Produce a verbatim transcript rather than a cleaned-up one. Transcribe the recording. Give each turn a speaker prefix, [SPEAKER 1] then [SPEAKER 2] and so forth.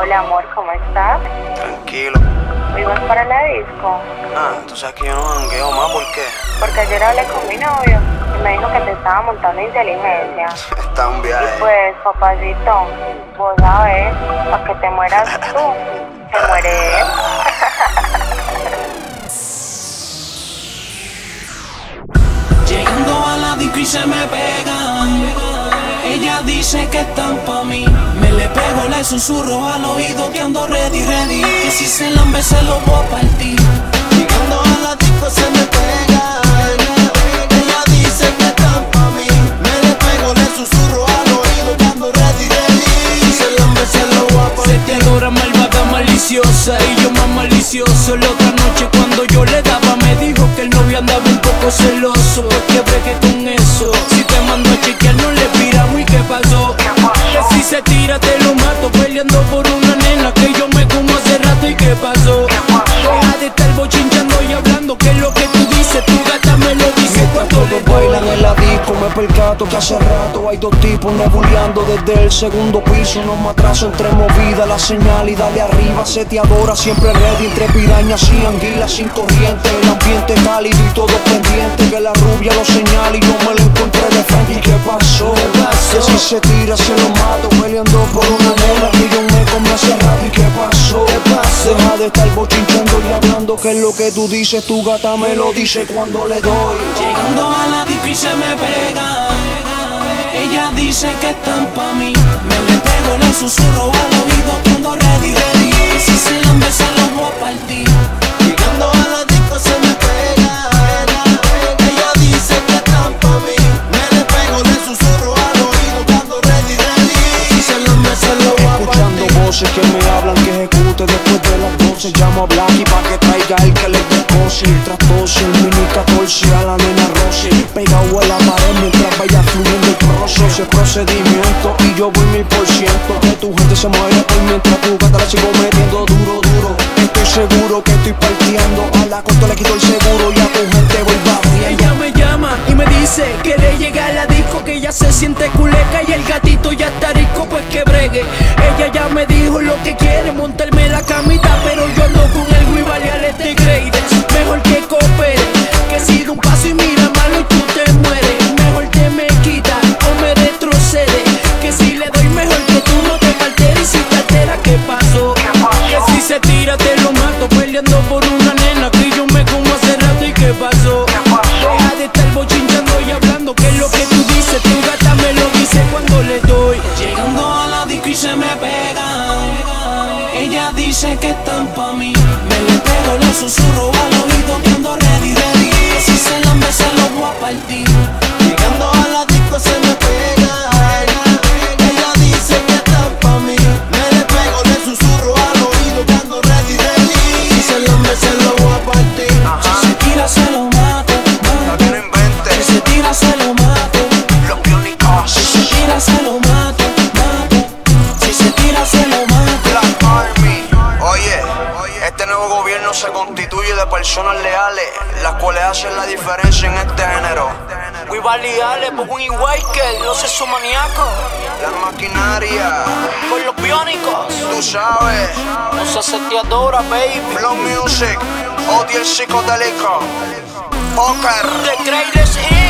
[SPEAKER 1] Hola amor, ¿cómo estás?
[SPEAKER 2] Tranquilo.
[SPEAKER 1] ¿Hoy vas para la disco?
[SPEAKER 2] Ah, tú sabes que yo no jangueo más, ¿por qué?
[SPEAKER 1] Porque ayer hablé con mi novio y me dijo que te estaba montando inteligencia.
[SPEAKER 2] Está un viaje.
[SPEAKER 1] Y pues, papacito, vos sabes, para que te mueras tú, te muere él.
[SPEAKER 3] Llegando a la disco y se me pegan. Ella dice que están pa' mí. Me le pego, le susurro al oído que ando ready, ready. Que si se lambe se lo voy a partir. Llegando a la disco se me pegan. Ella dice que están pa' mí. Me le pego, le susurro al oído que ando ready, ready. Si se lambe se lo voy a partir. Se te adora malvada, maliciosa y yo más malicioso. La otra noche cuando yo le daba me dijo que el novio andaba un poco celoso. Pues que bregue con eso. Si te mando a chequear no le piramos. ¿Y qué pasó? Que si se tira te lo mato. Peleando por una nena que yo me como hace rato. ¿Y qué pasó? Deja de estar bochinchando y hablando. Que es lo que tú dices, tu gata me lo dice.
[SPEAKER 4] Mientras todos bailan en la disco me percato que hace rato hay dos tipos nebuleando desde el segundo piso. No me atraso entre movida la señal y dale arriba. Se te adora siempre ready entre pirañas y anguilas sin corriente. El ambiente cálido y todo pendiente. Que la rubia lo señala y yo me lo encontré de frente. ¿Y qué pasó? Que si se tira se lo mato. Peleando por una nena que yo me comí hace rato. ¿Y qué pasó? Deja de estar bochinchando y hablando. Que es lo que tú dices, tu gata me lo dice cuando le doy.
[SPEAKER 3] Llegando a la disco y se me pega. Ella dice que están pa' mí. Me le pego, le susurro al oído que ando ready, ready. Que si se lambe se lo voy a partir. Llegando a la disco se me pega. Ella dice que están pa' mí. Me le pego, le susurro al oído que ando ready, ready. Que si se lambe se lo voy a partir.
[SPEAKER 4] Escuchando voces que me hablan que ejecute después de las doce. Llamo a Blacky pa' que traiga el que le descoce. Tras doce, el mini catorce a la nena Rosy. Pegado a la pared mientras vaya fluyendo el trozo. Ese procedimiento y yo voy mil por ciento. Que tu gente se muere hoy mientras tu gata la sigo metiendo duro, duro. Estoy seguro que estoy partiendo. A la corta le quito el seguro y a tu gente voy barriendo.
[SPEAKER 3] Ella me llama y me dice que le llega a la disco, que ya se siente culeca y el gatito ya está rico, pues que bregue. Ella ya me dijo lo que quiere, montarme la camita, pero yo ando con el Weaver y al este grade. Mejor que coopere, que siga un paso y mira malo y tú te mueres. Mejor te me quita o me retrocede, que si le doy mejor que tú no te alteres. Y si te alteras, ¿qué pasó? Que si se tira te lo mato, peleando por una nena que yo me como hace rato. ¿Y qué pasó? Deja de estar bochinchando y hablando, que es lo que tú dices, tu gata me lo dice cuando le doy. Llegando a la disco y se me pega. Ella dice que están pa' mí. Me le pego, le susurro al oído que ando ready, ready. Que si se lambe se lo voy a partir. Llegando a la disco se me pega. Ella dice que están pa' mí. Me le pego, le susurro al oído que ando ready, ready. Si se lambe se lo voy a partir. Si se tira se lo mato, mato.
[SPEAKER 2] No inventes.
[SPEAKER 3] Si se tira se lo mato.
[SPEAKER 2] Los biónicos.
[SPEAKER 3] Si se tira se lo mato, mato. Si se tira se lo mato.
[SPEAKER 2] Black Army. Oye, este nuevo gobierno se constituye de personas leales, las cuales hacen la diferencia en este género.
[SPEAKER 3] Weaver y Ale, Bogun y Walker, los exomaníacos,
[SPEAKER 2] La maquinaria,
[SPEAKER 3] con los biónicos.
[SPEAKER 2] tú sabes.
[SPEAKER 3] No se seteadora, baby.
[SPEAKER 2] Flow Music, odio el psicodélico. Poker.
[SPEAKER 3] The greatest hit.